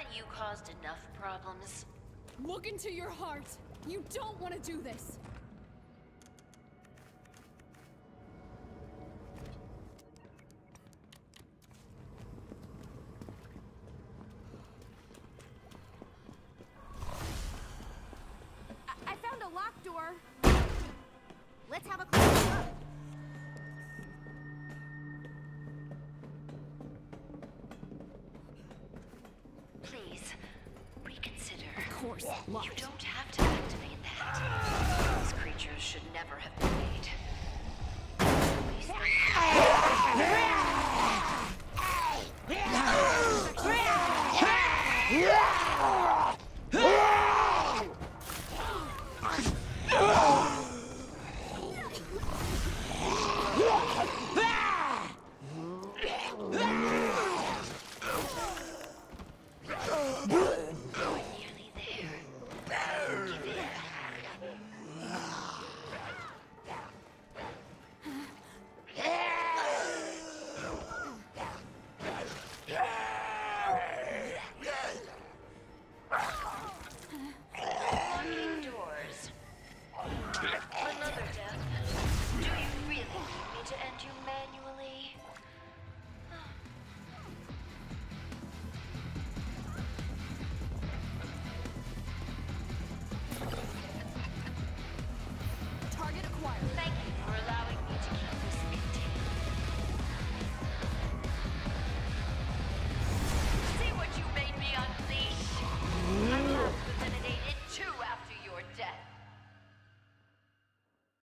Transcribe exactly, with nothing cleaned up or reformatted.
Haven't you caused enough problems? Look into your heart. You don't want to do this. I, I found a locked door. Let's have a close look. Please, reconsider. Of course, locked. You don't have to activate that. These creatures should never have been made. At least they-